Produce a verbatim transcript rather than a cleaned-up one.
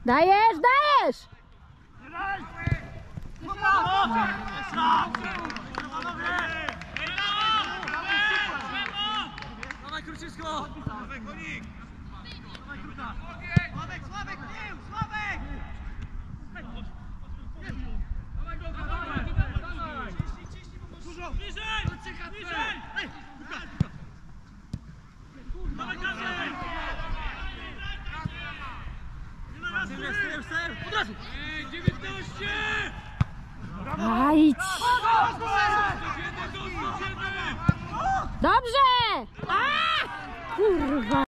Dajesz, dajesz! Dawaj Kruczysko! Dawaj konik! Dawaj Kruta! Sławek, Sławek, tył! Sławek! Dawaj go, dawaj! Dawaj! Ciśnij, ciśnij, bo dużo! Bliżej! Bliżej! Ej! Luka! Dawaj Kaczek! Od razu! dziewiętnaście! Ajdź! Dobrze! A! Kurwa!